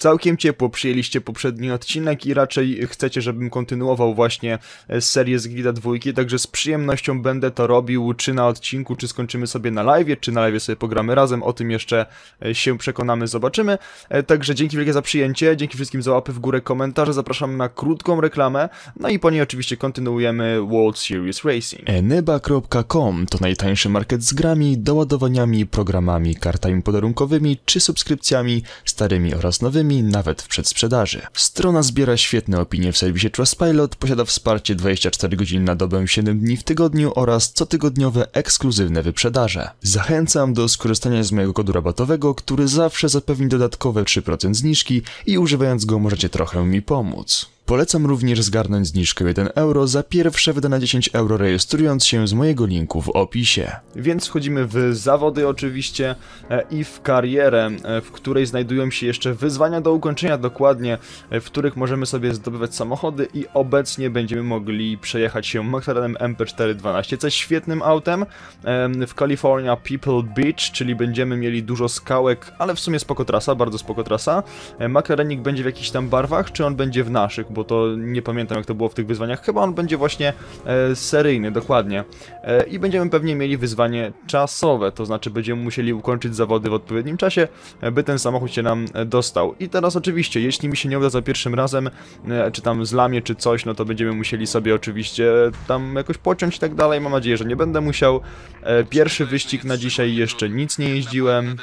całkiem ciepło przyjęliście poprzedni odcinek i raczej chcecie, żebym kontynuował właśnie serię z Grida 2, także z przyjemnością będę to robił, czy na odcinku, czy skończymy sobie na live'ie, czy na live'ie sobie pogramy razem, o tym jeszcze się przekonamy, zobaczymy. Także dzięki wielkie za przyjęcie, dzięki wszystkim za łapy w górę, komentarze, zapraszam na krótką reklamę, no i po niej oczywiście kontynuujemy World Series Racing. Eneba.com to najtańszy market z grami, doładowaniami, programami, kartami podarunkowymi czy subskrypcjami, starymi oraz nowymi, nawet w przedsprzedaży. Strona zbiera świetne opinie w serwisie Trustpilot, posiada wsparcie 24 godziny na dobę, 7 dni w tygodniu oraz cotygodniowe ekskluzywne wyprzedaże. Zachęcam do skorzystania z mojego kodu rabatowego, który zawsze zapewni dodatkowe 3% zniżki i używając go możecie trochę mi pomóc. Polecam również zgarnąć zniżkę 1 euro za pierwsze wydane 10 euro rejestrując się z mojego linku w opisie. Więc wchodzimy w zawody oczywiście i w karierę, w której znajdują się jeszcze wyzwania do ukończenia dokładnie, w których możemy sobie zdobywać samochody i obecnie będziemy mogli przejechać się McLarenem MP412, co jest świetnym autem w California People Beach, czyli będziemy mieli dużo skałek, ale w sumie spoko trasa, bardzo spoko trasa. McLarenik będzie w jakichś tam barwach, czy on będzie w naszych? Bo to nie pamiętam, jak to było w tych wyzwaniach. Chyba on będzie właśnie seryjny, dokładnie. I będziemy pewnie mieli wyzwanie czasowe, to znaczy będziemy musieli ukończyć zawody w odpowiednim czasie, by ten samochód się nam dostał. I teraz oczywiście, jeśli mi się nie uda za pierwszym razem, czy tam zlamie, czy coś, no to będziemy musieli sobie oczywiście tam jakoś pociąć i tak dalej. Mam nadzieję, że nie będę musiał. Pierwszy wyścig na dzisiaj, jeszcze nic nie jeździłem.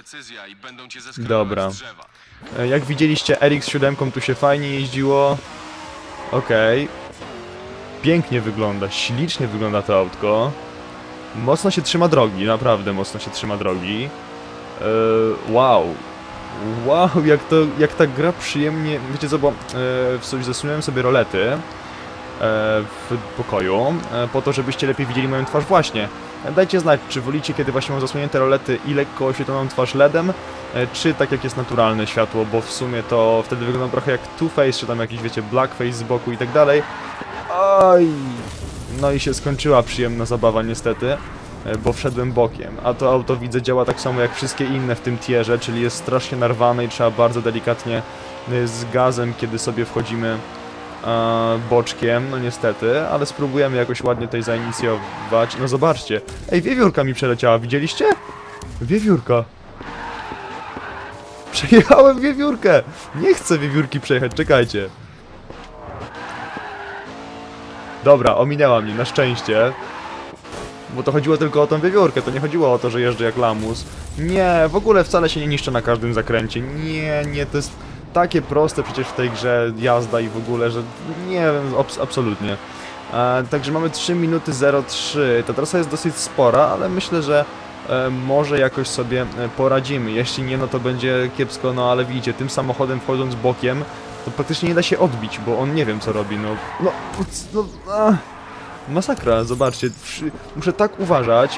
Dobra. Jak widzieliście, RX-7 tu się fajnie jeździło. Okej. Pięknie wygląda, ślicznie wygląda to autko. Mocno się trzyma drogi, naprawdę mocno się trzyma drogi. Wow. Wow, jak ta gra przyjemnie... Wiecie co, bo zasuniąłem sobie rolety w pokoju, po to, żebyście lepiej widzieli moją twarz właśnie. Dajcie znać, czy wolicie, kiedy właśnie mam zasłonięte rolety i lekko oświetloną twarz LEDem, czy tak jak jest naturalne światło, bo w sumie to wtedy wygląda trochę jak Two-Face, czy tam jakiś, wiecie, Blackface z boku i tak dalej. Oj! No i się skończyła przyjemna zabawa niestety, bo wszedłem bokiem, a to auto widzę działa tak samo jak wszystkie inne w tym tierze, czyli jest strasznie narwane i trzeba bardzo delikatnie z gazem, kiedy sobie wchodzimy boczkiem, no niestety, ale spróbujemy jakoś ładnie tutaj zainicjować. No zobaczcie, ej, wiewiórka mi przeleciała, widzieliście? Wiewiórka. Przejechałem wiewiórkę! Nie chcę wiewiórki przejechać, czekajcie. Dobra, ominęła mnie, na szczęście. Bo to chodziło tylko o tą wiewiórkę, to nie chodziło o to, że jeżdżę jak lamus. Nie, w ogóle wcale się nie niszczę na każdym zakręcie. Nie, to jest takie proste przecież w tej grze jazda i w ogóle, że nie wiem, absolutnie. Także mamy 3 minuty 03. Ta trasa jest dosyć spora, ale myślę, że może jakoś sobie poradzimy. Jeśli nie, no to będzie kiepsko, no ale widzicie, tym samochodem wchodząc bokiem, to praktycznie nie da się odbić, bo on nie wiem co robi, masakra, zobaczcie, muszę tak uważać.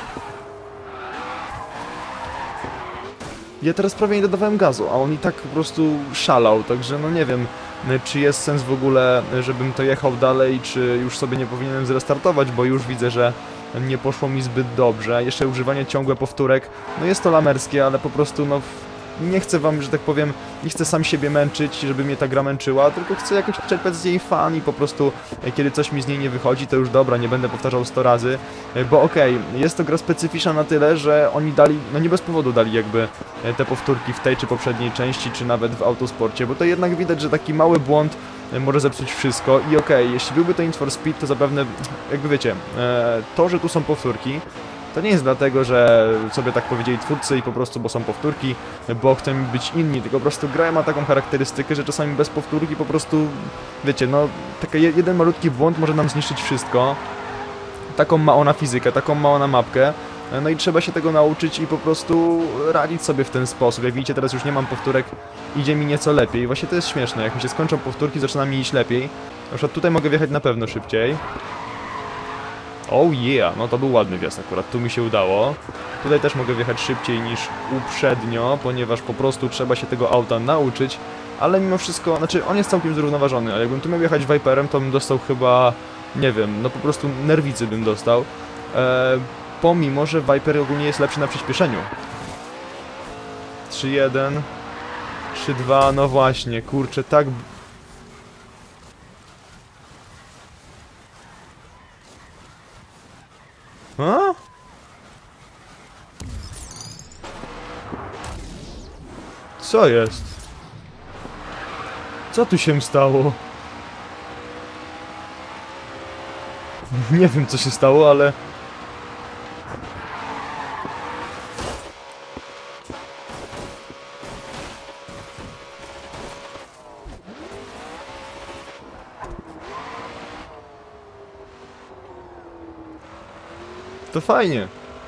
Ja teraz prawie nie dodawałem gazu, a on i tak po prostu szalał, także no nie wiem, czy jest sens w ogóle, żebym to jechał dalej, czy już sobie nie powinienem zrestartować, bo już widzę, że nie poszło mi zbyt dobrze. Jeszcze używanie ciągłe powtórek, no jest to lamerskie, ale po prostu no nie chcę wam, że tak powiem, nie chcę sam siebie męczyć, żeby mnie ta gra męczyła, tylko chcę jakoś czerpać z niej fan i po prostu kiedy coś mi z niej nie wychodzi, to już dobra, nie będę powtarzał 100 razy, bo okej, jest to gra specyficzna na tyle, że oni dali, no nie bez powodu dali jakby te powtórki w tej czy poprzedniej części, czy nawet w Autosporcie, bo to jednak widać, że taki mały błąd może zepsuć wszystko i okej, jeśli byłby to Need for Speed, to zapewne, jakby wiecie, to, że tu są powtórki, to nie jest dlatego, że sobie tak powiedzieli twórcy i po prostu, bo są powtórki, bo chcą być inni, tylko po prostu gra ma taką charakterystykę, że czasami bez powtórki po prostu, wiecie, no, taki jeden malutki błąd może nam zniszczyć wszystko. Taką ma ona fizykę, taką ma ona mapkę, no i trzeba się tego nauczyć i po prostu radzić sobie w ten sposób. Jak widzicie, teraz już nie mam powtórek, idzie mi nieco lepiej. Właśnie to jest śmieszne, jak mi się skończą powtórki, zaczyna mi iść lepiej. Na przykład tutaj mogę wjechać na pewno szybciej. Oh yeah, no to był ładny wjazd akurat, tu mi się udało. Tutaj też mogę wjechać szybciej niż uprzednio, ponieważ po prostu trzeba się tego auta nauczyć. Ale mimo wszystko, znaczy on jest całkiem zrównoważony, ale jakbym tu miał jechać Viperem, to bym dostał chyba, nie wiem, no po prostu nerwicy bym dostał. Pomimo, że Viper ogólnie jest lepszy na przyspieszeniu. 3-1, 3-2, no właśnie, kurczę, tak... A? Co jest? Co tu się stało? Nie wiem, co się stało, ale... To fajnie.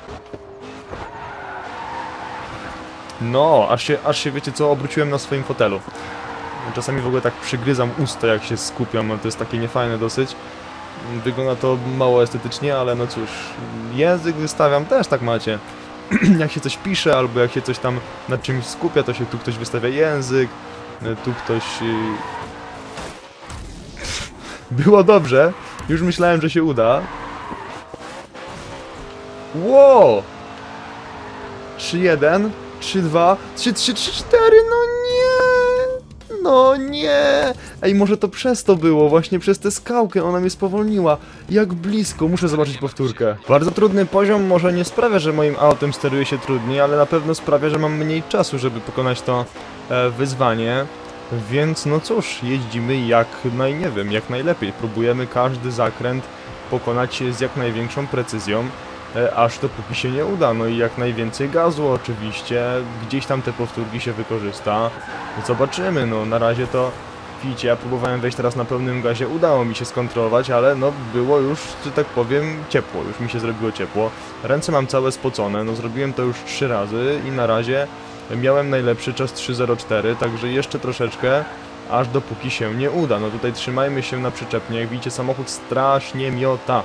No, aż się wiecie co, obróciłem na swoim fotelu. Czasami w ogóle tak przygryzam usta, jak się skupiam, no to jest takie niefajne dosyć. Wygląda to mało estetycznie, ale no cóż, język wystawiam, też tak macie. Jak się coś pisze, albo jak się coś tam nad czymś skupia, to się tu ktoś wystawia język, tu ktoś... Było dobrze, już myślałem, że się uda. Wow! 3-1, 3-2, 3-3, 3-4, no nie! No nie! Ej, może to przez to było, właśnie przez tę skałkę, ona mnie spowolniła. Jak blisko, muszę zobaczyć powtórkę. Bardzo trudny poziom może nie sprawia, że moim autem steruje się trudniej, ale na pewno sprawia, że mam mniej czasu, żeby pokonać to wyzwanie. Więc no cóż, jeździmy nie wiem, jak najlepiej. Próbujemy każdy zakręt pokonać z jak największą precyzją. Aż dopóki się nie uda, no i jak najwięcej gazu oczywiście, gdzieś tam te powtórki się wykorzysta. Zobaczymy, no na razie to, widzicie, ja próbowałem wejść teraz na pełnym gazie, udało mi się skontrolować, ale no było już, że tak powiem, ciepło, już mi się zrobiło ciepło. Ręce mam całe spocone, no zrobiłem to już 3 razy i na razie miałem najlepszy czas 3:04, także jeszcze troszeczkę, aż dopóki się nie uda. No tutaj trzymajmy się na przyczepnie, jak widzicie samochód strasznie miota.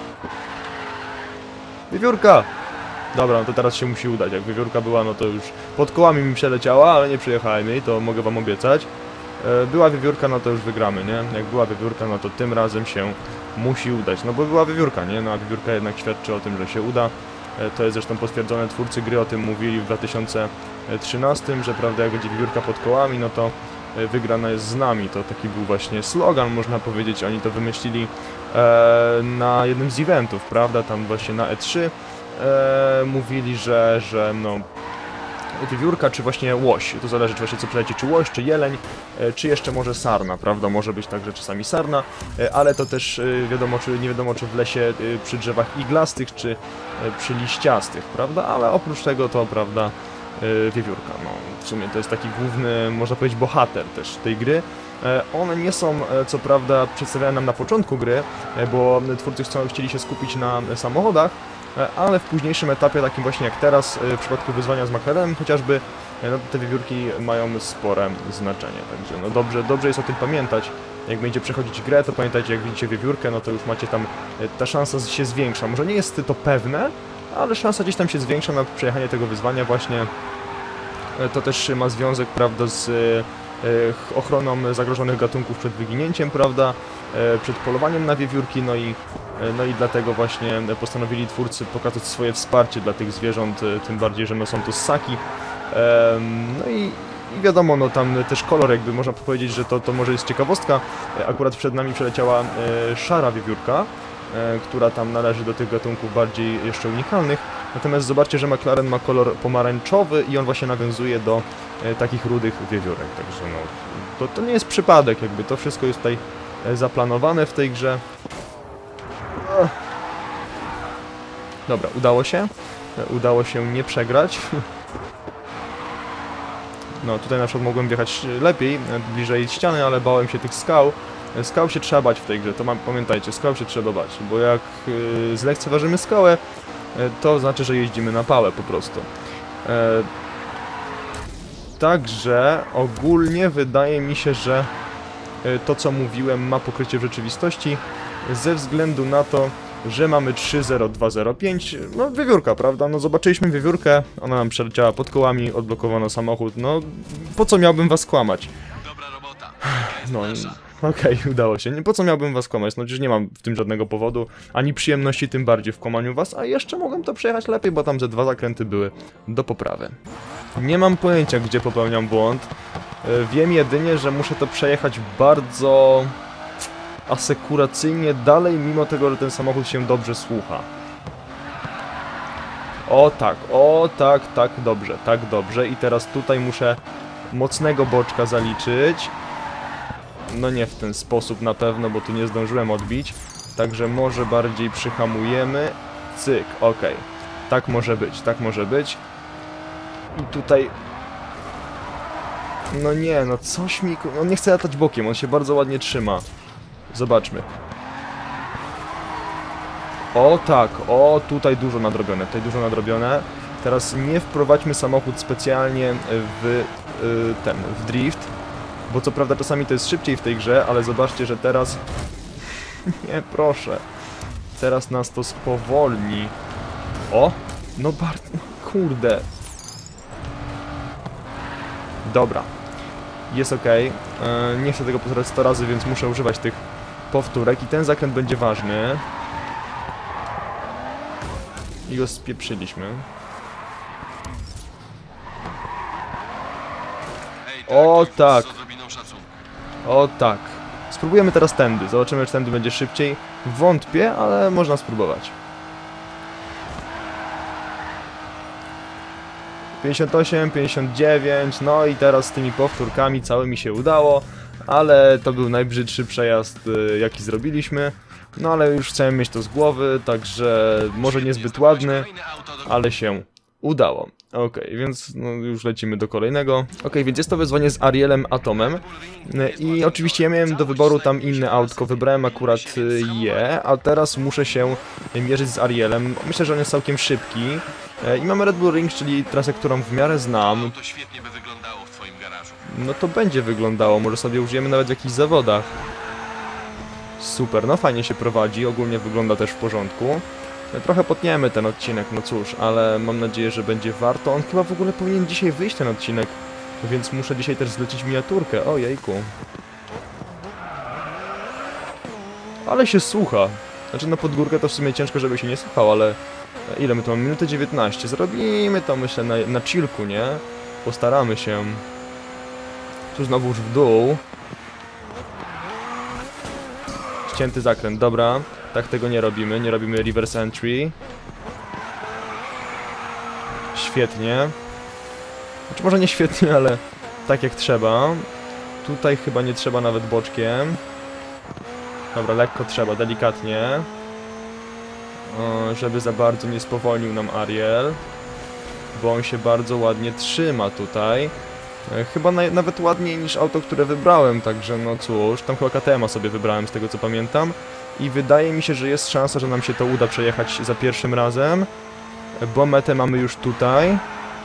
Wiewiórka! Dobra, no to teraz się musi udać. Jak wiewiórka była, no to już pod kołami mi przeleciała, ale nie przyjechałem jej, to mogę wam obiecać. Była wiewiórka, no to już wygramy, nie? Jak była wiewiórka, no to tym razem się musi udać. No bo była wiewiórka, nie? No a wiewiórka jednak świadczy o tym, że się uda. To jest zresztą potwierdzone, twórcy gry o tym mówili w 2013, że prawda, jak będzie wiewiórka pod kołami, no to wygrana jest z nami. To taki był właśnie slogan, można powiedzieć. Oni to wymyślili na jednym z eventów, prawda, tam właśnie na E3 mówili, że no wiewiórka, czy właśnie łoś, to zależy czy właśnie co przyleci, czy łoś, czy jeleń, czy jeszcze może sarna, prawda, może być także czasami sarna, ale to też wiadomo, czy nie wiadomo, czy w lesie przy drzewach iglastych, czy przy liściastych, prawda, ale oprócz tego to, prawda, wiewiórka, no w sumie to jest taki główny, można powiedzieć, bohater też tej gry. One nie są, co prawda, przedstawiane nam na początku gry, bo twórcy chcieli się skupić na samochodach, ale w późniejszym etapie, takim właśnie jak teraz, w przypadku wyzwania z McLarenem chociażby, no te wiewiórki mają spore znaczenie, także no dobrze jest o tym pamiętać. Jak będziecie przechodzić grę, to pamiętajcie, jak widzicie wiewiórkę, no to już macie tam, ta szansa się zwiększa. Może nie jest to pewne, ale szansa gdzieś tam się zwiększa na przejechanie tego wyzwania właśnie. To też ma związek, prawda, z ochroną zagrożonych gatunków przed wyginięciem, prawda, przed polowaniem na wiewiórki, no i dlatego właśnie postanowili twórcy pokazać swoje wsparcie dla tych zwierząt, tym bardziej, że no są to ssaki. No i wiadomo, no tam też kolor, jakby można powiedzieć, że to może jest ciekawostka. Akurat przed nami przeleciała szara wiewiórka, która tam należy do tych gatunków bardziej jeszcze unikalnych. Natomiast zobaczcie, że McLaren ma kolor pomarańczowy i on właśnie nawiązuje do takich rudych wiewiórek. Także no, to nie jest przypadek, jakby to wszystko jest tutaj zaplanowane w tej grze. Dobra, udało się nie przegrać. No tutaj na przykład mogłem wjechać lepiej, bliżej ściany, ale bałem się tych skał. Skał się trzeba bać w tej grze, to pamiętajcie, skał się trzeba bać, bo jak zlekceważymy skałę, to znaczy, że jeździmy na pałę po prostu. Także ogólnie wydaje mi się, że to co mówiłem ma pokrycie w rzeczywistości, ze względu na to, że mamy 30205, no wiewiórka, prawda, no zobaczyliśmy wiewiórkę, ona nam przeleciała pod kołami, odblokowano samochód, no po co miałbym was kłamać? Dobra robota. No, okej, udało się, po co miałbym was kłamać, no przecież nie mam w tym żadnego powodu, ani przyjemności tym bardziej w kłamaniu was, a jeszcze mogłem to przejechać lepiej, bo tam ze 2 zakręty były do poprawy. Nie mam pojęcia, gdzie popełniam błąd. Wiem jedynie, że muszę to przejechać bardzo asekuracyjnie dalej, mimo tego, że ten samochód się dobrze słucha. O tak, tak dobrze. I teraz tutaj muszę mocnego boczka zaliczyć. No nie w ten sposób na pewno, bo tu nie zdążyłem odbić. Także może bardziej przyhamujemy. Cyk, okej. Tak może być, tak może być. I tutaj... No nie, no coś mi... On nie chce latać bokiem, on się bardzo ładnie trzyma. Zobaczmy. O tak, o tutaj dużo nadrobione, Teraz nie wprowadźmy samochód specjalnie w drift, bo co prawda czasami to jest szybciej w tej grze, ale zobaczcie, że teraz... Nie, proszę. Teraz nas to spowolni. O! No bardzo... Kurde. Dobra. Jest ok. Nie chcę tego powtarzać 100 razy, więc muszę używać tych powtórek i ten zakręt będzie ważny. I go spieprzyliśmy. O tak! O tak! Spróbujemy teraz tędy. Zobaczymy, czy tędy będzie szybciej. Wątpię, ale można spróbować. 58, 59, no i teraz z tymi powtórkami całymi się udało, ale to był najbrzydszy przejazd, jaki zrobiliśmy. No ale już chciałem mieć to z głowy, także może niezbyt ładny, ale się udało. Okej, więc no, już lecimy do kolejnego. Okej, więc jest to wyzwanie z Arielem Atomem. I oczywiście ja miałem do wyboru tam inne autko, wybrałem akurat je, a teraz muszę się mierzyć z Arielem. Myślę, że on jest całkiem szybki. I mamy Red Bull Ring, czyli trasę, którą w miarę znam. To świetnie by wyglądało w twoim garażu. No to będzie wyglądało, może sobie użyjemy nawet w jakichś zawodach. Super, no fajnie się prowadzi, ogólnie wygląda też w porządku. Trochę potniemy ten odcinek, no cóż, ale mam nadzieję, że będzie warto. On chyba w ogóle powinien dzisiaj wyjść ten odcinek, więc muszę dzisiaj też zlecić miniaturkę, o jejku. Ale się słucha. Znaczy na podgórkę to w sumie ciężko, żeby się nie słuchał, ale... Ile my tu mamy? Minutę 19. Zrobimy to, myślę, na chillku, nie? Postaramy się. Tu znowu już w dół. Ścięty zakręt, dobra. Tak tego nie robimy. Nie robimy reverse entry. Świetnie. Znaczy może nie świetnie, ale tak jak trzeba. Tutaj chyba nie trzeba nawet boczkiem. Dobra, lekko trzeba, delikatnie. Żeby za bardzo nie spowolnił nam Ariel. Bo on się bardzo ładnie trzyma tutaj. Chyba nawet ładniej niż auto, które wybrałem, także no cóż, tam chyba KTM-a sobie wybrałem z tego co pamiętam. I wydaje mi się, że jest szansa, że nam się to uda przejechać za pierwszym razem. Bo metę mamy już tutaj.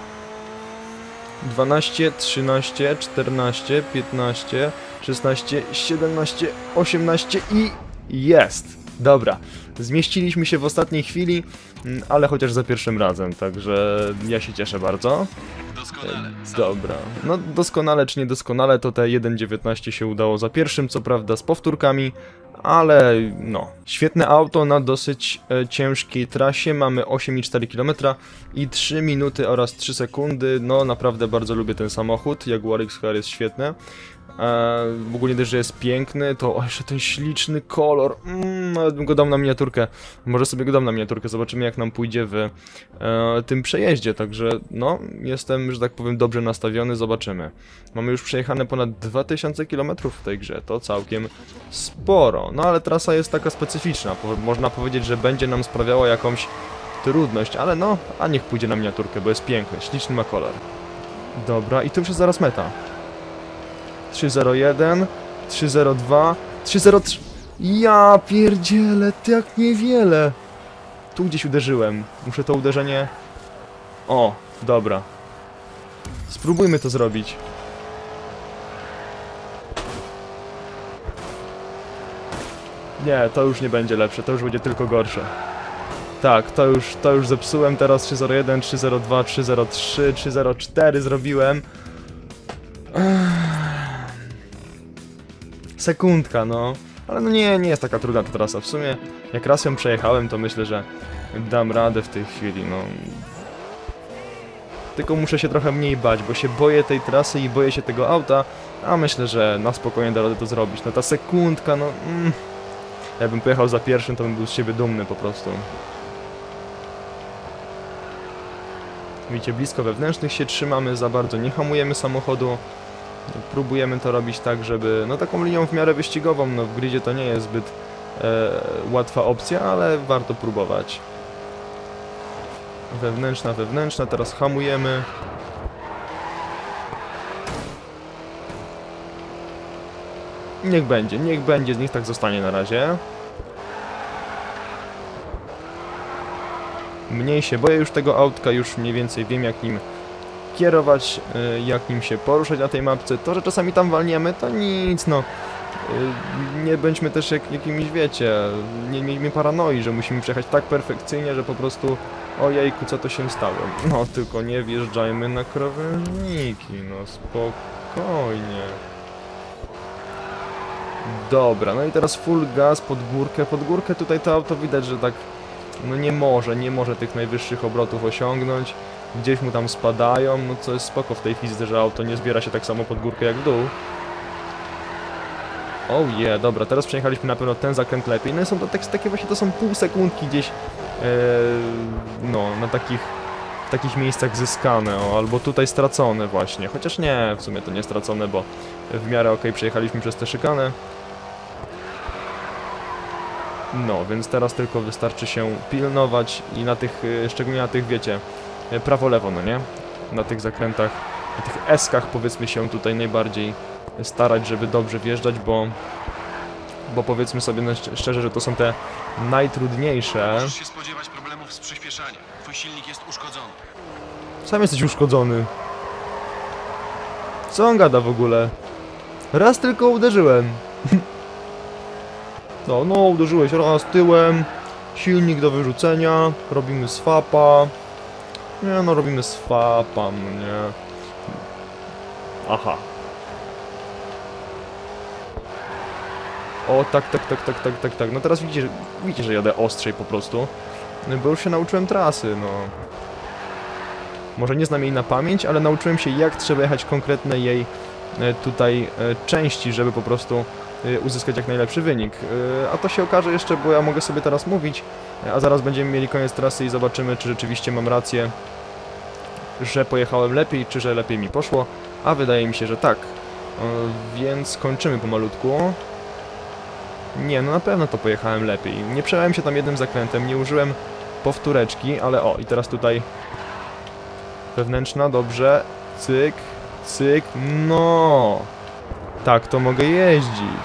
12, 13, 14, 15, 16, 17, 18 i jest! Dobra, zmieściliśmy się w ostatniej chwili, ale chociaż za pierwszym razem, także ja się cieszę bardzo. Doskonale. Dobra, no doskonale czy niedoskonale to te 1.19 się udało za pierwszym, co prawda z powtórkami, ale no, świetne auto na dosyć ciężkiej trasie, mamy 8,4 km i 3 minuty oraz 3 sekundy, no naprawdę bardzo lubię ten samochód, Jaguar XR jest świetny. W ogóle też, że jest piękny, to jeszcze ten śliczny kolor, nawet bym go dał na miniaturkę, może sobie go dam na miniaturkę, zobaczymy jak nam pójdzie w tym przejeździe, także no, jestem, że tak powiem, dobrze nastawiony, zobaczymy. Mamy już przejechane ponad 2000 km w tej grze, to całkiem sporo, no ale trasa jest taka specyficzna, można powiedzieć, że będzie nam sprawiała jakąś trudność, ale no, a niech pójdzie na miniaturkę, bo jest piękny, śliczny ma kolor. Dobra, i to już jest zaraz meta. 301, 302, 303. Ja pierdzielę, ty jak niewiele. Tu gdzieś uderzyłem. Muszę to uderzenie... O, dobra. Spróbujmy to zrobić. Nie, to już nie będzie lepsze, to już będzie tylko gorsze. Tak, to już zepsułem, teraz 301, 302, 303, 304 zrobiłem. Sekundka, no. Ale no nie jest taka trudna ta trasa. W sumie, jak raz ją przejechałem, to myślę, że dam radę w tej chwili, no. tylko muszę się trochę mniej bać, bo się boję tej trasy i boję się tego auta, a myślę, że na spokojnie da radę to zrobić. No ta sekundka, no... Jakbym pojechał za pierwszym, to bym był z siebie dumny po prostu. Widzicie, blisko wewnętrznych się trzymamy, za bardzo nie hamujemy samochodu. Próbujemy to robić tak, żeby... No taką linią w miarę wyścigową, no w gridzie to nie jest zbyt łatwa opcja, ale warto próbować. Wewnętrzna, teraz hamujemy. Niech będzie, niech tak zostanie na razie. Mniej się boję już tego autka, już mniej więcej wiem jak nim kierować, jak nim się poruszać na tej mapce. To, że czasami tam walniemy, to nic, no. Nie bądźmy też jakimiś, wiecie, nie miejmy paranoi, że musimy przejechać tak perfekcyjnie, że po prostu ojejku, co to się stało. No, tylko nie wjeżdżajmy na krawężniki, no spokojnie. Dobra, no i teraz full gas pod górkę. Pod górkę tutaj to auto widać, że tak, no nie może tych najwyższych obrotów osiągnąć. Gdzieś mu tam spadają, no co jest spoko w tej fizyce, że auto nie zbiera się tak samo pod górkę jak w dół. Oh yeah, dobra, teraz przejechaliśmy na pewno ten zakręt lepiej. No i są to takie właśnie, to są pół sekundki gdzieś, no, na takich miejscach zyskane, o, albo tutaj stracone właśnie. Chociaż nie, w sumie to nie stracone, bo w miarę okej przejechaliśmy przez tę szykanę. No, więc teraz tylko wystarczy się pilnować i na tych, szczególnie na tych, wiecie, prawo-lewo, no nie? Na tych zakrętach, na tych S-kach powiedzmy się tutaj najbardziej starać, żeby dobrze wjeżdżać, bo powiedzmy sobie szczerze, że to są te najtrudniejsze. Możesz się spodziewać problemów z przyspieszaniem. Twój silnik jest uszkodzony. Sam jesteś uszkodzony. Co on gada w ogóle? Raz tylko uderzyłem. No, uderzyłeś raz tyłem. Silnik do wyrzucenia. Robimy swapa. Nie no, robimy swapa, no nie. Aha. O, tak. No teraz widzicie, że jadę ostrzej po prostu. Bo już się nauczyłem trasy, no. Może nie znam jej na pamięć, ale nauczyłem się, jak trzeba jechać konkretne jej tutaj części, żeby po prostu uzyskać jak najlepszy wynik. A to się okaże jeszcze, bo ja mogę sobie teraz mówić, a zaraz będziemy mieli koniec trasy i zobaczymy, czy rzeczywiście mam rację, że pojechałem lepiej, czy że lepiej mi poszło, a wydaje mi się, że tak. Więc kończymy pomalutku. Nie, no na pewno to pojechałem lepiej. Nie przejąłem się tam jednym zakrętem, nie użyłem powtóreczki, ale o, i teraz tutaj wewnętrzna, dobrze, cyk, cyk, no. Tak, to mogę jeździć.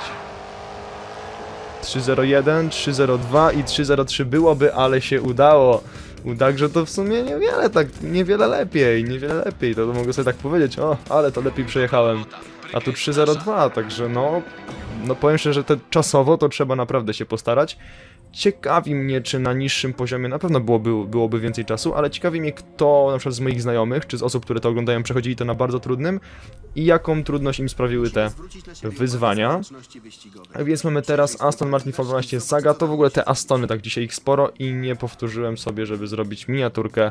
3.01, 3.02 i 3.03 byłoby, ale się udało. Także to w sumie niewiele lepiej, to mogę sobie tak powiedzieć, o, ale to lepiej przejechałem. A tu 3.02, także no powiem szczerze, że czasowo to trzeba naprawdę się postarać. Ciekawi mnie, czy na niższym poziomie na pewno byłoby więcej czasu, ale ciekawi mnie, kto na przykład z moich znajomych, czy z osób, które to oglądają, przechodzili to na bardzo trudnym i jaką trudność im sprawiły te wyzwania. Więc mamy teraz Aston Martin V12 Saga, to w ogóle te Astony, tak dzisiaj ich sporo i nie powtórzyłem sobie, żeby zrobić miniaturkę.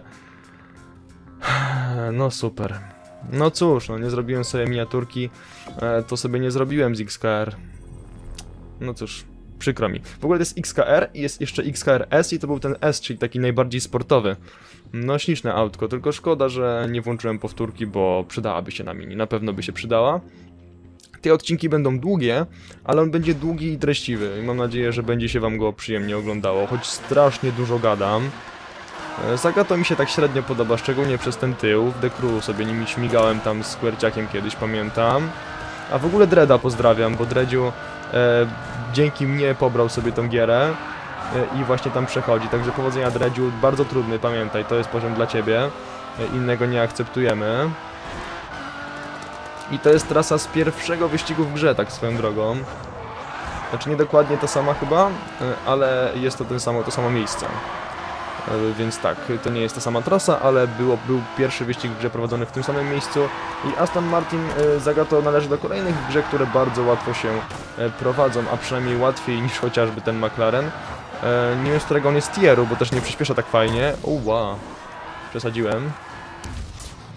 No super. No cóż, no nie zrobiłem sobie miniaturki, to sobie nie zrobiłem z XKR. No cóż, przykro mi. W ogóle to jest XKR i jest jeszcze XKR S i to był ten S, czyli taki najbardziej sportowy. No śliczne autko, tylko szkoda, że nie włączyłem powtórki, bo przydałaby się na mini, na pewno by się przydała. Te odcinki będą długie, ale on będzie długi i treściwy i mam nadzieję, że będzie się wam go przyjemnie oglądało, choć strasznie dużo gadam. Saga to mi się tak średnio podoba, szczególnie przez ten tył. W The Crew sobie nimi śmigałem tam z Querciakiem kiedyś, pamiętam. A w ogóle Dreda pozdrawiam, bo Dredziu dzięki mnie pobrał sobie tą gierę i właśnie tam przechodzi. Także powodzenia Dredziu, bardzo trudny, pamiętaj, to jest poziom dla ciebie. Innego nie akceptujemy. I to jest trasa z pierwszego wyścigu w grze, tak swoją drogą. Znaczy nie dokładnie ta sama chyba, ale jest to to samo miejsce. Więc tak, to nie jest ta sama trasa, ale był pierwszy wyścig w grze prowadzony w tym samym miejscu i Aston Martin Zagato należy do kolejnych w grze, które bardzo łatwo się prowadzą, a przynajmniej łatwiej niż chociażby ten McLaren. Nie wiem, z którego on jest tieru, bo też nie przyspiesza tak fajnie. Wow, przesadziłem.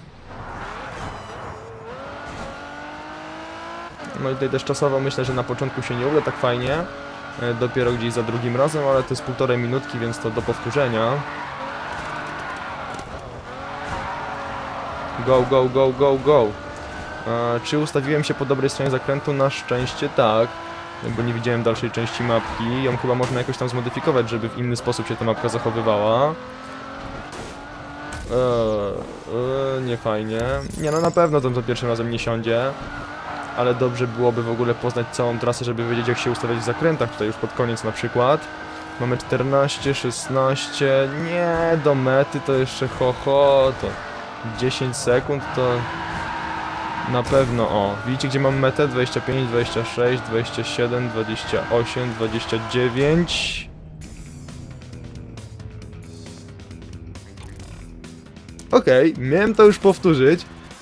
No i tutaj też czasowo myślę, że na początku się nie uda tak fajnie. Dopiero gdzieś za drugim razem, ale to jest 1,5 minutki, więc to do powtórzenia. Go, go, go, go, go. Czy ustawiłem się po dobrej stronie zakrętu? Na szczęście tak. Bo nie widziałem dalszej części mapki. Ją chyba można jakoś tam zmodyfikować, żeby w inny sposób się ta mapka zachowywała. Nie fajnie. Nie, no na pewno to za pierwszym razem nie siądzie. Ale dobrze byłoby w ogóle poznać całą trasę, żeby wiedzieć, jak się ustawiać w zakrętach. Tutaj już pod koniec na przykład. Mamy 14, 16. Nie, do mety to jeszcze to 10 sekund to na pewno. O, widzicie, gdzie mam metę? 25, 26, 27, 28, 29. Okej, miałem to już powtórzyć.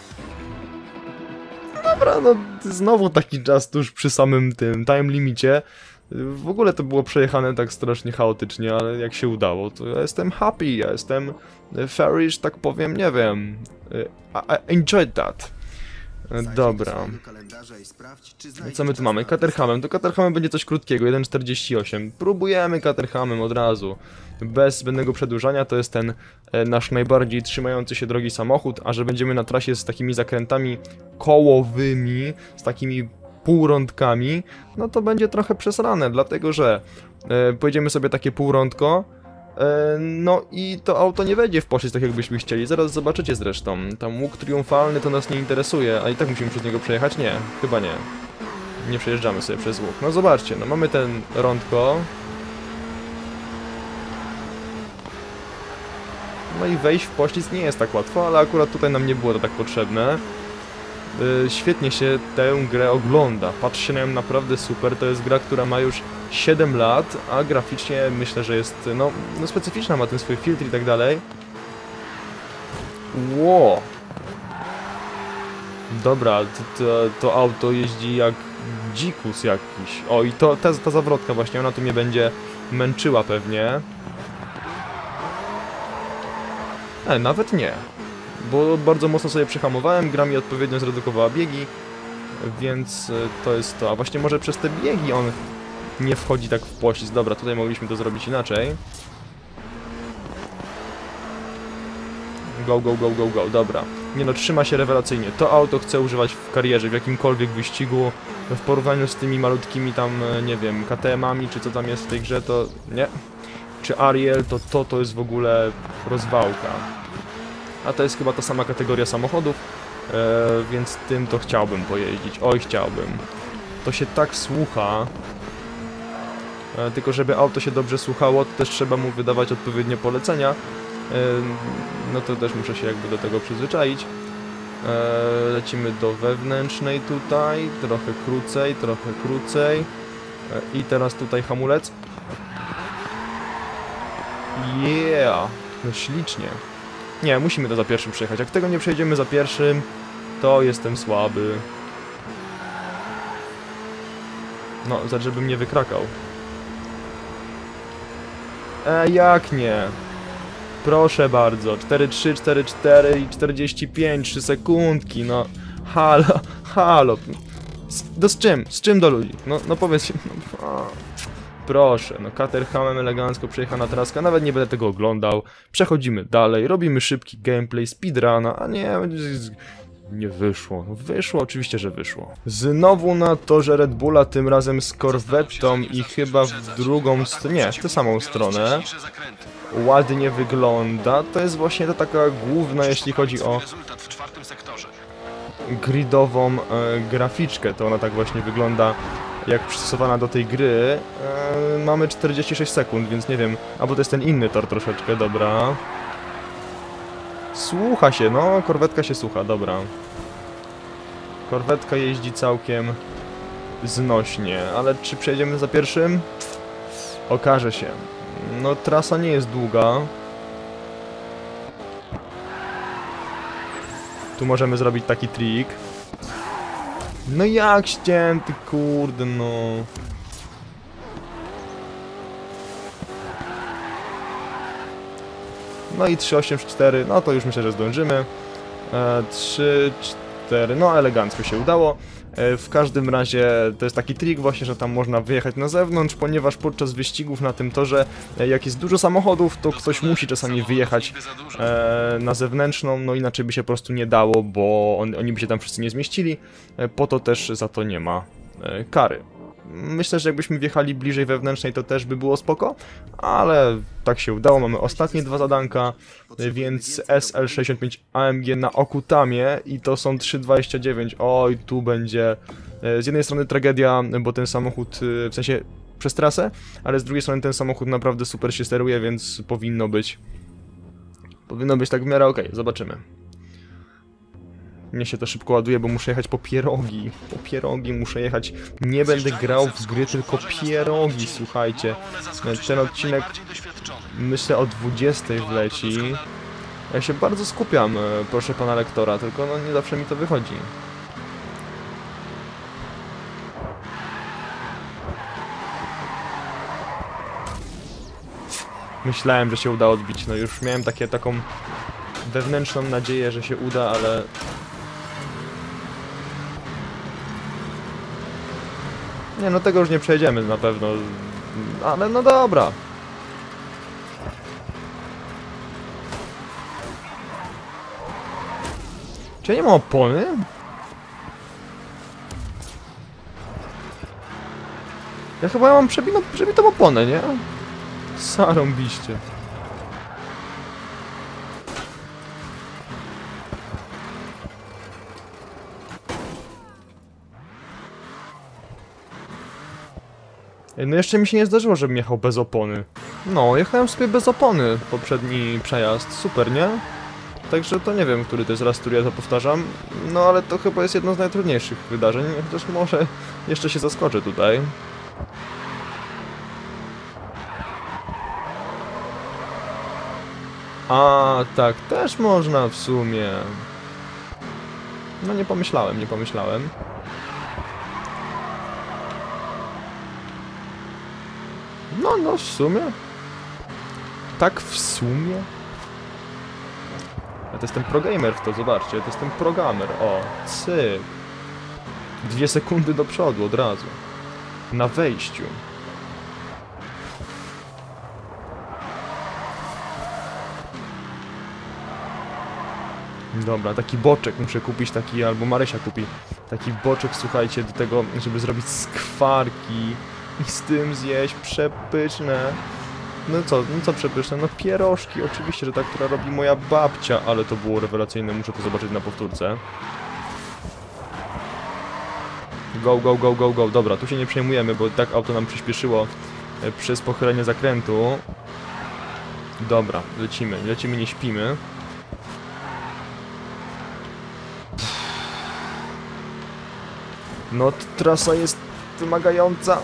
Dobra, no znowu taki czas tuż przy samym tym time limicie. W ogóle to było przejechane tak strasznie chaotycznie, ale jak się udało, to ja jestem happy, ja jestem very, że tak powiem, nie wiem. I enjoyed that. Dobra. Co my tu mamy? Caterhamem. To Caterhamem będzie coś krótkiego, 1,48. Próbujemy Caterhamem od razu. Bez zbędnego przedłużania, to jest ten nasz najbardziej trzymający się drogi samochód, a że będziemy na trasie z takimi zakrętami kołowymi, z takimi półrądkami, no to będzie trochę przesrane, dlatego że pojedziemy sobie takie półrądko, no i to auto nie wejdzie w poślizg tak jakbyśmy chcieli, zaraz zobaczycie zresztą. Tam łuk triumfalny to nas nie interesuje, a i tak musimy przez niego przejechać? Nie, chyba nie. Nie przejeżdżamy sobie przez łuk. No zobaczcie, no mamy ten rądko. No i wejść w poślizg nie jest tak łatwo, ale akurat tutaj nam nie było to tak potrzebne. Świetnie się tę grę ogląda, patrzy się na nią naprawdę super, to jest gra, która ma już 7 lat, a graficznie myślę, że jest no specyficzna, ma ten swój filtr i tak dalej. Ło! Dobra, to auto jeździ jak dzikus jakiś. O, i ta zawrotka właśnie, ona tu mnie będzie męczyła pewnie. Nawet nie. Bo bardzo mocno sobie przyhamowałem, gra mi odpowiednio zredukowała biegi, więc to jest to. A właśnie może przez te biegi on nie wchodzi tak w poślizg. Dobra, tutaj mogliśmy to zrobić inaczej. Go, go, go, go, go, dobra. Nie no, trzyma się rewelacyjnie. To auto chcę używać w karierze, w jakimkolwiek wyścigu. W porównaniu z tymi malutkimi tam, nie wiem, KTM-ami, czy co tam jest w tej grze, to nie. Czy Ariel, to jest w ogóle rozwałka. A to jest chyba ta sama kategoria samochodów, więc tym to chciałbym pojeździć. Oj, chciałbym. To się tak słucha. Tylko żeby auto się dobrze słuchało, to też trzeba mu wydawać odpowiednie polecenia. No to też muszę się jakby do tego przyzwyczaić. Lecimy do wewnętrznej tutaj. Trochę krócej, trochę krócej. I teraz tutaj hamulec. Yeah! No ślicznie. Nie, musimy to za pierwszym przejechać. Jak tego nie przejdziemy za pierwszym, to jestem słaby. No, żebym nie wykrakał. Jak nie? Proszę bardzo. 4-3, 4-4 i 45, 3 sekundki, no. Halo, halo. Z czym? Z czym do ludzi? No powiedzcie. No, proszę, no Caterhamem elegancko przejechana traska, nawet nie będę tego oglądał. Przechodzimy dalej, robimy szybki gameplay, speedruna, a nie wyszło. No wyszło, oczywiście, że wyszło. Znowu na torze Red Bulla, tym razem z Corvettą i chyba w drugą stronę, nie, w tę samą stronę. Ładnie wygląda, to jest właśnie ta taka główna, jeśli chodzi o gridową graficzkę, to ona tak właśnie wygląda jak przystosowana do tej gry. Mamy 46 sekund, więc nie wiem, albo to jest ten inny tor troszeczkę, dobra. Słucha się, no, korwetka się słucha, dobra. Korwetka jeździ całkiem znośnie, ale czy przejdziemy za pierwszym? Okaże się. No, trasa nie jest długa. Tu możemy zrobić taki trik. No jak ścięty, kurde, no. No i 3-8-4, no to już myślę, że zdążymy. 3-4, no elegancko się udało. W każdym razie to jest taki trik właśnie, że tam można wyjechać na zewnątrz, ponieważ podczas wyścigów na tym torze, jak jest dużo samochodów, to ktoś musi czasami wyjechać na zewnętrzną, no inaczej by się po prostu nie dało, bo oni by się tam wszyscy nie zmieścili, po to też za to nie ma kary. Myślę, że jakbyśmy wjechali bliżej wewnętrznej, to też by było spoko, ale tak się udało. Mamy ostatnie 2 zadanka, więc SL65 AMG na Okutamie i to są 3,29. Oj, tu będzie z jednej strony tragedia, bo ten samochód, w sensie przez trasę, ale z drugiej strony ten samochód naprawdę super się steruje, więc powinno być tak w miarę okej. Zobaczymy. Mnie się to szybko ładuje, bo muszę jechać po pierogi. Po pierogi muszę jechać. Nie będę grał w gry, tylko pierogi, słuchajcie. Ten odcinek, myślę, o 20 wleci. Ja się bardzo skupiam, proszę pana lektora, tylko no nie zawsze mi to wychodzi. Myślałem, że się uda odbić, no już miałem taką wewnętrzną nadzieję, że się uda, ale... Nie, no tego już nie przejdziemy na pewno, ale no dobra. Czy ja nie mam opony? Ja chyba mam przebitą oponę, nie? Zarąbiście. No jeszcze mi się nie zdarzyło, żebym jechał bez opony. No, jechałem sobie bez opony poprzedni przejazd, super, nie? Także to nie wiem, który to jest raz, który ja to powtarzam. No ale to chyba jest jedno z najtrudniejszych wydarzeń, chociaż może jeszcze się zaskoczę tutaj. A, tak, też można w sumie. No nie pomyślałem. No w sumie. Tak w sumie. Ja to jestem progamer w to, zobaczcie, to jestem programer, o, cyk. 2 sekundy do przodu od razu. Na wejściu. Dobra, taki boczek muszę kupić, taki, albo Marysia kupi. Taki boczek, słuchajcie, do tego, żeby zrobić skwarki i z tym zjeść, przepyszne. No co przepyszne? No pierożki, oczywiście, że ta, która robi moja babcia, ale to było rewelacyjne, muszę to zobaczyć na powtórce. Go, go, go, go, go. Dobra, tu się nie przejmujemy, bo tak auto nam przyspieszyło przez pochylenie zakrętu. Dobra, lecimy, nie śpimy. No, trasa jest wymagająca.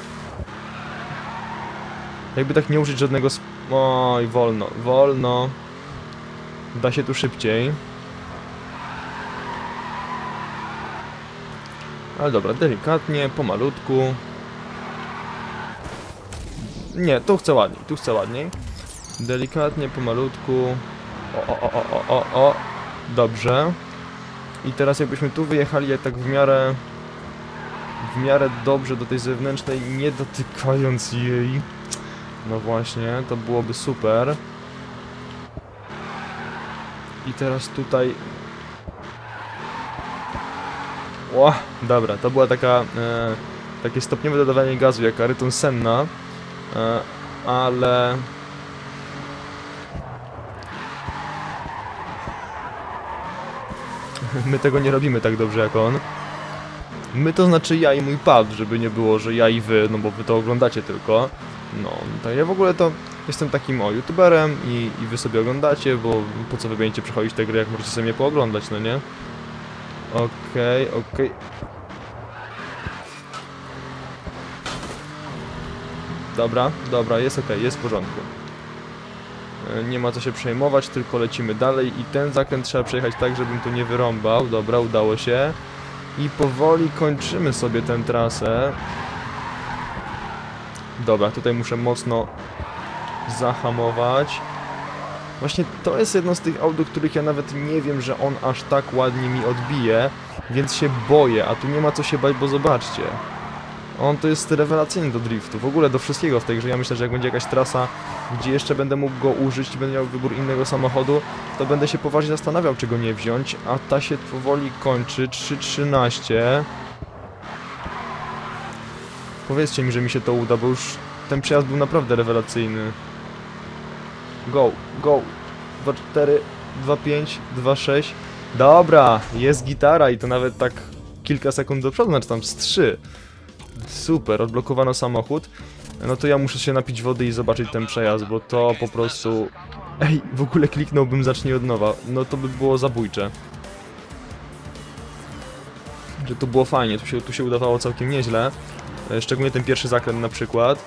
Jakby tak nie użyć żadnego oj, wolno. Da się tu szybciej. Ale dobra, delikatnie, pomalutku. Nie, tu chcę ładniej, Delikatnie, pomalutku. O. Dobrze. I teraz jakbyśmy tu wyjechali, jak tak w miarę dobrze do tej zewnętrznej, nie dotykając jej. No właśnie, to byłoby super. I teraz tutaj... Ło, dobra, to była takie stopniowe dodawanie gazu, jak Ayrton Senna. Ale... My tego nie robimy tak dobrze jak on. My to znaczy ja i mój pad, żeby nie było, że ja i wy, no bo wy to oglądacie tylko. No, to ja w ogóle to jestem takim youtuberem i wy sobie oglądacie, bo po co wy będziecie przechodzić te gry, jak możecie sobie mnie pooglądać, no nie? Okej. Dobra, jest okej, jest w porządku. Nie ma co się przejmować, tylko lecimy dalej i ten zakręt trzeba przejechać tak, żebym tu nie wyrąbał. Dobra, udało się. I powoli kończymy sobie tę trasę. Dobra, tutaj muszę mocno zahamować. Właśnie to jest jedno z tych aut, do których ja nawet nie wiem, że on aż tak ładnie mi odbije, więc się boję, a tu nie ma co się bać, bo zobaczcie. On to jest rewelacyjny do driftu, w ogóle do wszystkiego w tej grze. Ja myślę, że jak będzie jakaś trasa, gdzie jeszcze będę mógł go użyć i będę miał wybór innego samochodu, to będę się poważnie zastanawiał, czego nie wziąć, a ta się powoli kończy, 3.13. Powiedzcie mi, że mi się to uda, bo już ten przejazd był naprawdę rewelacyjny. Go, go, 2.4, 2.5, 2.6. Dobra, jest gitara i to nawet tak kilka sekund do przodu, znaczy tam z 3. Super, odblokowano samochód. No to ja muszę się napić wody i zobaczyć ten przejazd, bo to po prostu... Ej, w ogóle kliknąłbym zacznij od nowa. No to by było zabójcze. Że to było fajnie, tu się udawało całkiem nieźle. Szczególnie ten pierwszy zakręt na przykład.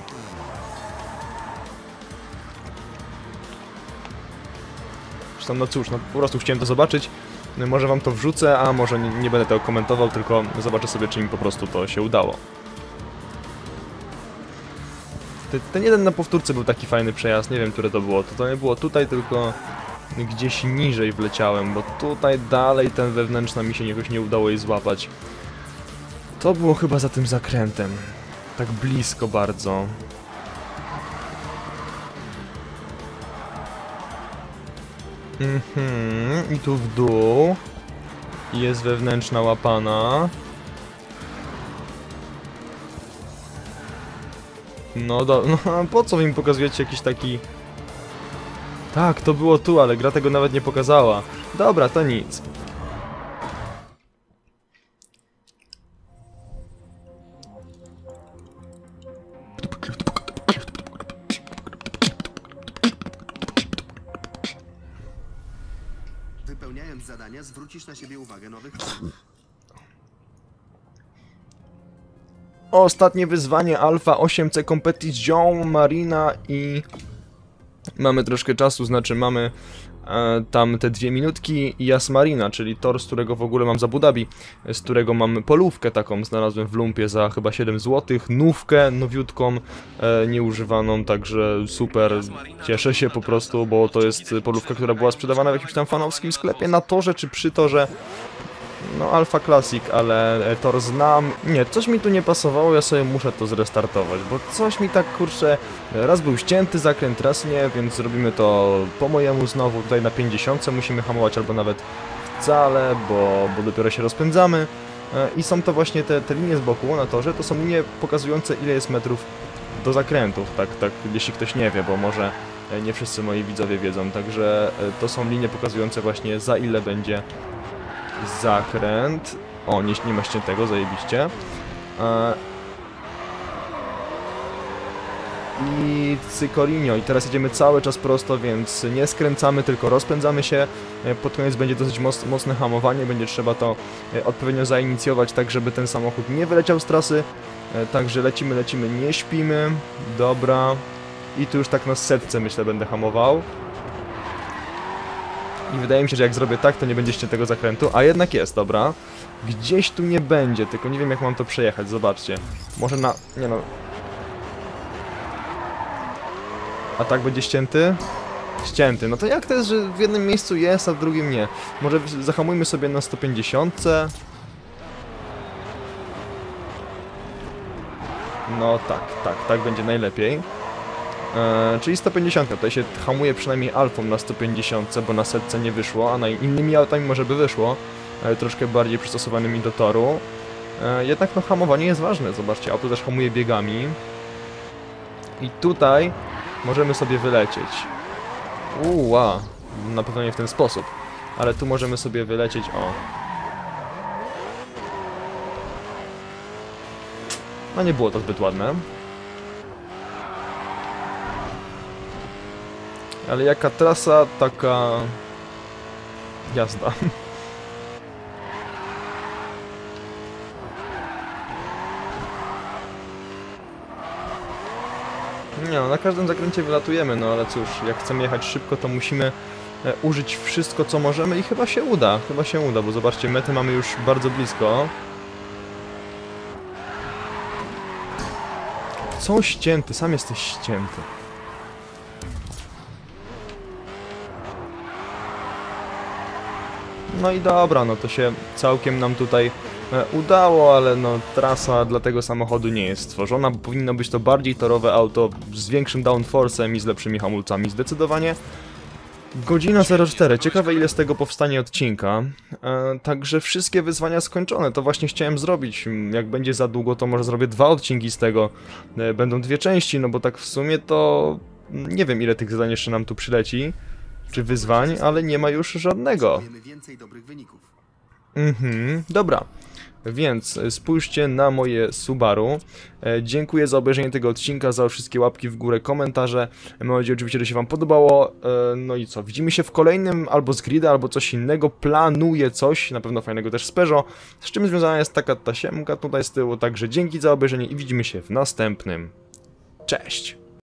Zresztą no cóż, no po prostu chciałem to zobaczyć. Może wam to wrzucę, a może nie będę tego komentował, tylko zobaczę sobie, czy mi po prostu to się udało. Ten jeden na powtórce był taki fajny przejazd, nie wiem, które to było. To nie było tutaj, tylko gdzieś niżej wleciałem, bo tutaj dalej ten wewnętrzna mi się jakoś nie udało jej złapać. To było chyba za tym zakrętem. Tak blisko bardzo. I tu w dół. Jest wewnętrzna łapana. No po co mi pokazujecie jakiś taki... Tak, to było tu, ale gra tego nawet nie pokazała. Dobra, to nic. Wypełniając zadania, zwrócisz na siebie uwagę nowych członków. Ostatnie wyzwanie Alpha 8C Competition Marina i... Mamy troszkę czasu, znaczy mamy tam te 2 minutki i Yas Marina, czyli tor, z którego w ogóle mam z Abu Dhabi, z którego mam polówkę taką, znalazłem w lumpie za chyba 7 zł, nówkę, nowiutką, nieużywaną, także super, cieszę się po prostu, bo to jest polówka, która była sprzedawana w jakimś tam fanowskim sklepie na torze, czy przy torze. No Alpha Classic, ale tor znam. Nie, coś mi tu nie pasowało, ja sobie muszę to zrestartować, bo coś mi tak, kurczę, raz był ścięty zakręt, raz nie, więc zrobimy to po mojemu znowu. Tutaj na 50 musimy hamować, albo nawet wcale, bo dopiero się rozpędzamy. I są to właśnie te linie z boku na torze, to są linie pokazujące, ile jest metrów do zakrętów, tak, jeśli ktoś nie wie, bo może nie wszyscy moi widzowie wiedzą, także to są linie pokazujące właśnie, za ile będzie zakręt. O, nie ma ściętego, zajebiście. I cykolinio. I teraz jedziemy cały czas prosto, więc nie skręcamy, tylko rozpędzamy się. Pod koniec będzie dosyć mocne hamowanie, będzie trzeba to odpowiednio zainicjować, tak żeby ten samochód nie wyleciał z trasy. Także lecimy, nie śpimy. Dobra. I tu już tak na setce, myślę, będę hamował. I wydaje mi się, że jak zrobię tak, to nie będzie ściętego zakrętu, a jednak jest, dobra. Gdzieś tu nie będzie, tylko nie wiem, jak mam to przejechać, zobaczcie. Może na... nie no... A tak będzie ścięty? Ścięty, no to jak to jest, że w jednym miejscu jest, a w drugim nie? Może zahamujmy sobie na 150. No tak będzie najlepiej. Czyli 150, tutaj się hamuje przynajmniej Alfą na 150, bo na setce nie wyszło, a na innymi autami może by wyszło, troszkę bardziej przystosowanymi do toru. Jednak no hamowanie jest ważne, zobaczcie, auto też hamuje biegami. I tutaj możemy sobie wylecieć. Na pewno nie w ten sposób, ale tu możemy sobie wylecieć, o. No nie było to zbyt ładne. Ale jaka trasa, taka jazda. Nie no, na każdym zakręcie wylatujemy, no ale cóż, jak chcemy jechać szybko, to musimy użyć wszystko, co możemy i chyba się uda, bo zobaczcie, metę mamy już bardzo blisko. Co ścięty, sam jesteś ścięty. No i dobra, no to się całkiem nam tutaj udało, ale no trasa dla tego samochodu nie jest stworzona, bo powinno być to bardziej torowe auto z większym downforce'em i z lepszymi hamulcami zdecydowanie. Godzina 04, ciekawe ile z tego powstanie odcinka, także wszystkie wyzwania skończone, to właśnie chciałem zrobić, jak będzie za długo to może zrobię 2 odcinki z tego, będą 2 części, no bo tak w sumie to nie wiem ile tych zadań jeszcze nam tu przyleci, czy wyzwań, ale nie ma już żadnego. Mamy więcej dobrych wyników. Dobra. Więc spójrzcie na moje Subaru. Dziękuję za obejrzenie tego odcinka, za wszystkie łapki w górę, komentarze. Mam nadzieję oczywiście, że się wam podobało. No i co, widzimy się w kolejnym, albo z Grida, albo coś innego. Planuję coś, na pewno fajnego też z Peugeot, z czym związana jest taka ta siemka tutaj z tyłu. Także dzięki za obejrzenie i widzimy się w następnym. Cześć!